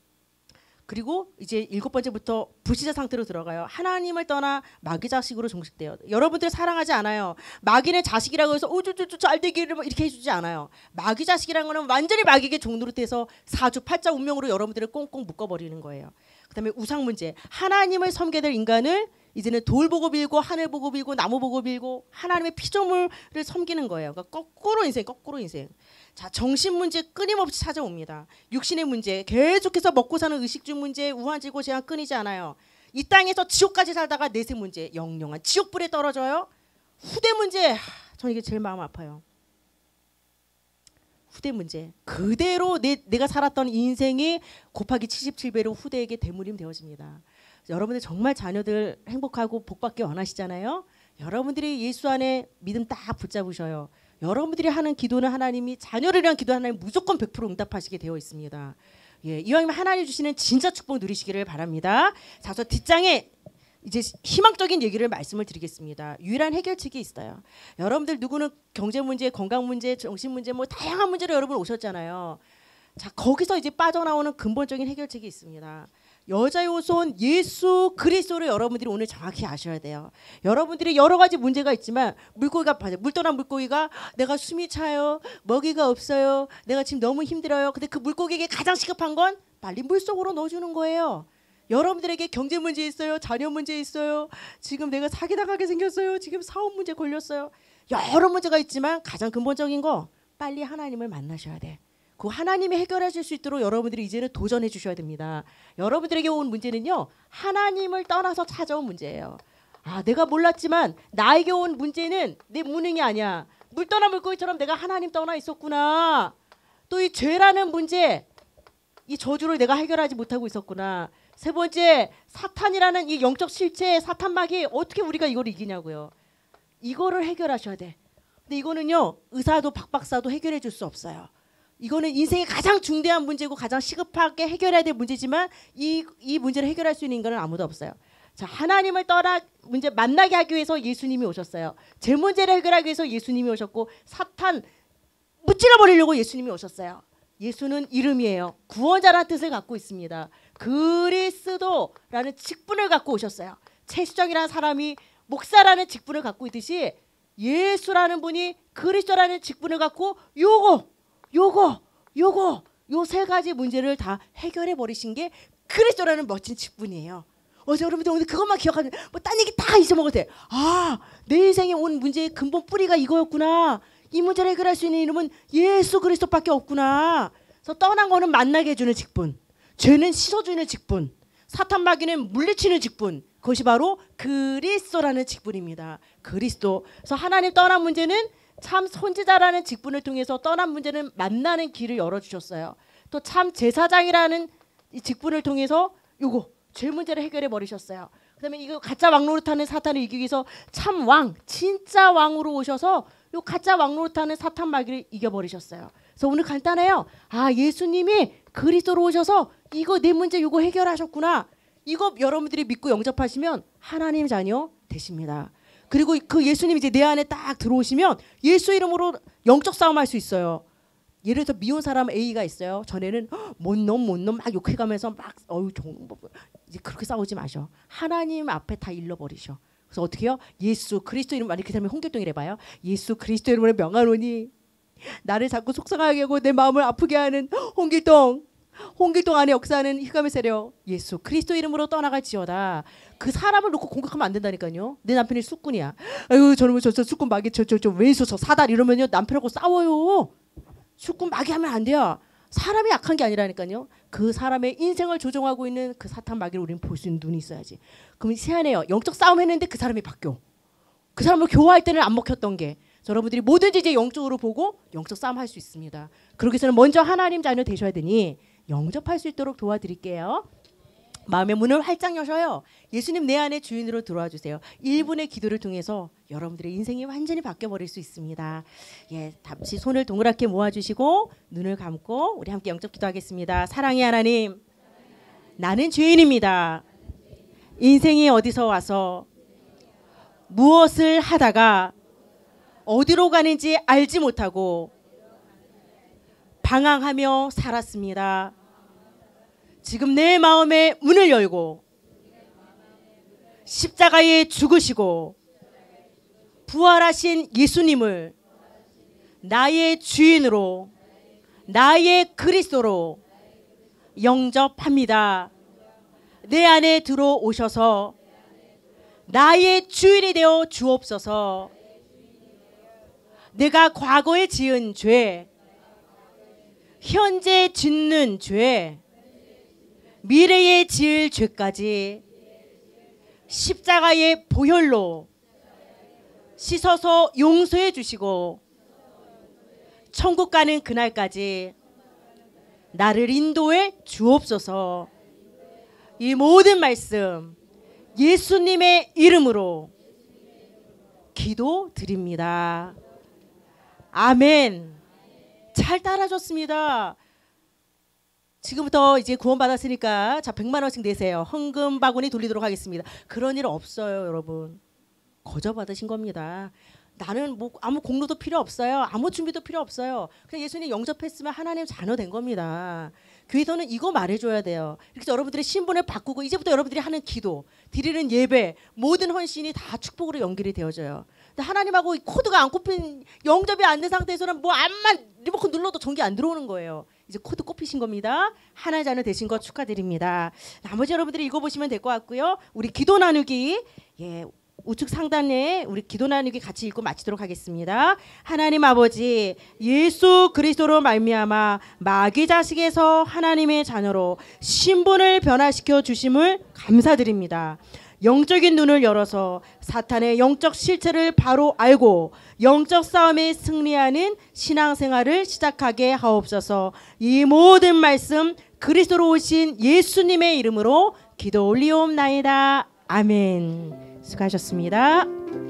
그리고 이제 일곱 번째부터 불시자 상태로 들어가요. 하나님을 떠나 마귀 자식으로 종식돼요. 여러분들 사랑하지 않아요. 마귀는 자식이라고 해서 오쭈쭈쭈 잘 되기를 이렇게 해주지 않아요. 마귀 자식이라는 거는 완전히 마귀에게 종노릇해서 사주팔자 운명으로 여러분들을 꽁꽁 묶어버리는 거예요. 그다음에 우상 문제. 하나님을 섬게 될 인간을 이제는 돌 보고 빌고 하늘 보고 빌고 나무 보고 빌고 하나님의 피조물을 섬기는 거예요. 그러니까 거꾸로 인생, 거꾸로 인생. 자, 정신 문제 끊임없이 찾아옵니다. 육신의 문제, 계속해서 먹고 사는 의식주 문제, 우환지고 제한 끊이지 않아요. 이 땅에서 지옥까지 살다가 내세 문제, 영영한 지옥불에 떨어져요. 후대 문제, 저는 이게 제일 마음 아파요. 후대 문제, 그대로 내, 내가 살았던 인생이 곱하기 칠십칠 배로 후대에게 대물림 되어집니다. 여러분들 정말 자녀들 행복하고 복받기 원하시잖아요. 여러분들이 예수 안에 믿음 딱 붙잡으셔요. 여러분들이 하는 기도는 하나님이 자녀를 위한 기도 하나님 무조건 백 퍼센트 응답하시게 되어 있습니다. 예, 이왕이면 하나님 주시는 진짜 축복 누리시기를 바랍니다. 자, 저 뒷장에 이제 희망적인 얘기를 말씀을 드리겠습니다. 유일한 해결책이 있어요. 여러분들 누구는 경제 문제, 건강 문제, 정신 문제 뭐 다양한 문제로 여러분 오셨잖아요. 자, 거기서 이제 빠져나오는 근본적인 해결책이 있습니다. 여자의 후손 예수 그리스도를 여러분들이 오늘 정확히 아셔야 돼요. 여러분들이 여러 가지 문제가 있지만 물고기가 물 떠난 물고기가 내가 숨이 차요, 먹이가 없어요, 내가 지금 너무 힘들어요. 근데 그 물고기에게 가장 시급한 건 빨리 물속으로 넣어주는 거예요. 여러분들에게 경제 문제 있어요, 자녀 문제 있어요, 지금 내가 사기당하게 생겼어요, 지금 사업 문제 걸렸어요. 여러 문제가 있지만 가장 근본적인 거 빨리 하나님을 만나셔야 돼. 그 하나님이 해결해 줄 수 있도록 여러분들이 이제는 도전해 주셔야 됩니다. 여러분들에게 온 문제는요, 하나님을 떠나서 찾아온 문제예요. 아, 내가 몰랐지만 나에게 온 문제는 내 무능이 아니야. 물 떠나 물고기처럼 내가 하나님 떠나 있었구나. 또 이 죄라는 문제, 이 저주를 내가 해결하지 못하고 있었구나. 세 번째, 사탄이라는 이 영적 실체, 사탄마귀 어떻게 우리가 이걸 이기냐고요. 이거를 해결하셔야 돼. 근데 이거는요, 의사도 박박사도 해결해 줄 수 없어요. 이거는 인생의 가장 중대한 문제고 가장 시급하게 해결해야 될 문제지만 이, 이 문제를 해결할 수 있는 인간은 아무도 없어요. 자, 하나님을 떠나 문제 만나게 하기 위해서 예수님이 오셨어요. 제 문제를 해결하기 위해서 예수님이 오셨고 사탄 무찔러 버리려고 예수님이 오셨어요. 예수는 이름이에요. 구원자라는 뜻을 갖고 있습니다. 그리스도라는 직분을 갖고 오셨어요. 최수정이라는 사람이 목사라는 직분을 갖고 있듯이 예수라는 분이 그리스도라는 직분을 갖고 요거 요거 요거 요 세 가지 문제를 다 해결해 버리신 게 그리스도라는 멋진 직분이에요. 어제 여러분들 오늘 그것만 기억하면 뭐 딴 얘기 다 잊어먹어도 돼. 아, 내 인생에 온 문제의 근본 뿌리가 이거였구나. 이 문제를 해결할 수 있는 이름은 예수 그리스도밖에 없구나. 그래서 떠난 거는 만나게 해주는 직분, 죄는 씻어주는 직분, 사탄 마귀는 물리치는 직분, 그것이 바로 그리스도라는 직분입니다. 그리스도. 그래서 하나님 떠난 문제는 참 선지자라는 직분을 통해서 떠난 문제는 만나는 길을 열어주셨어요. 또 참 제사장이라는 이 직분을 통해서 요거 죄 문제를 해결해 버리셨어요. 그다음에 이거 가짜 왕 노릇하는 사탄을 이기기 위해서 참 왕, 진짜 왕으로 오셔서 요 가짜 왕 노릇하는 사탄 마귀를 이겨버리셨어요. 그래서 오늘 간단해요. 아, 예수님이 그리스도로 오셔서 이거 내 문제 요거 해결하셨구나. 이거 여러분들이 믿고 영접하시면 하나님 자녀 되십니다. 그리고 그 예수님이 이제 내 안에 딱 들어오시면 예수 이름으로 영적 싸움할 수 있어요. 예를 들어 미운 사람 A가 있어요. 전에는 못놈 못놈 막 욕해가면서 막 어유 이제 그렇게 싸우지 마셔. 하나님 앞에 다 일러버리셔. 그래서 어떻게 해요? 예수 그리스도 이름 만약 그 사람이 홍길동이래 봐요. 예수 그리스도 이름으로 명하노니 나를 자꾸 속상하게 하고 내 마음을 아프게 하는 홍길동 홍길동 안에 역사하는 흑암의 세력 예수 그리스도 이름으로 떠나갈지어다. 그 사람을 놓고 공격하면 안 된다니까요. 내 남편이 숙군이야. 아유 저놈의 저, 저 숙군 마귀 저 저 저 왼수 저 사달 이러면요 남편하고 싸워요. 축구 마귀 하면 안 돼요. 사람이 약한 게 아니라니까요. 그 사람의 인생을 조종하고 있는 그 사탄 마귀를 우리는 볼 수 있는 눈이 있어야지. 그럼 희한해요. 영적 싸움 했는데 그 사람이 바뀌어. 그 사람을 교화할 때는 안 먹혔던 게 여러분들이 뭐든지 이제 영적으로 보고 영적 싸움 할 수 있습니다. 그러기 위해서는 먼저 하나님 자녀 되셔야 되니 영접할 수 있도록 도와드릴게요. 마음의 문을 활짝 여셔요. 예수님 내 안에 주인으로 들어와 주세요. 일 분의 기도를 통해서 여러분들의 인생이 완전히 바뀌어버릴 수 있습니다. 예, 다시 손을 동그랗게 모아주시고 눈을 감고 우리 함께 영접 기도하겠습니다. 사랑의 하나님, 나는 죄인입니다. 인생이 어디서 와서 무엇을 하다가 어디로 가는지 알지 못하고 방황하며 살았습니다. 지금 내 마음의 문을 열고 십자가에 죽으시고 부활하신 예수님을 나의 주인으로 나의 그리스도로 영접합니다. 내 안에 들어오셔서 나의 주인이 되어 주옵소서. 내가 과거에 지은 죄, 현재 짓는 죄, 미래에 지을 죄까지 십자가의 보혈로 씻어서 용서해 주시고 천국 가는 그날까지 나를 인도해 주옵소서. 이 모든 말씀 예수님의 이름으로 기도드립니다. 아멘. 잘 따라줬습니다. 지금부터 이제 구원받았으니까 자 백만 원씩 내세요. 헌금 바구니 돌리도록 하겠습니다. 그런 일 없어요, 여러분. 거저 받으신 겁니다. 나는 뭐 아무 공로도 필요 없어요. 아무 준비도 필요 없어요. 그냥 예수님 영접했으면 하나님 자녀 된 겁니다. 교회에서는 이거 말해줘야 돼요. 이렇게 여러분들의 신분을 바꾸고 이제부터 여러분들이 하는 기도, 드리는 예배, 모든 헌신이 다 축복으로 연결이 되어져요. 근데 하나님하고 코드가 안 꼽힌 영접이 안 된 상태에서는 뭐 암만 리모컨 눌러도 전기 안 들어오는 거예요. 이제 코드 꼽히신 겁니다. 하나의 자녀 되신 거 축하드립니다. 나머지 여러분들이 읽어보시면 될 것 같고요. 우리 기도 나누기 예. 우측 상단에 우리 기도 나누기 같이 읽고 마치도록 하겠습니다. 하나님 아버지 예수 그리스도로 말미암아 마귀 자식에서 하나님의 자녀로 신분을 변화시켜 주심을 감사드립니다. 영적인 눈을 열어서 사탄의 영적 실체를 바로 알고 영적 싸움에 승리하는 신앙생활을 시작하게 하옵소서. 이 모든 말씀 그리스도로 오신 예수님의 이름으로 기도 올리옵나이다. 아멘. 수고하셨습니다.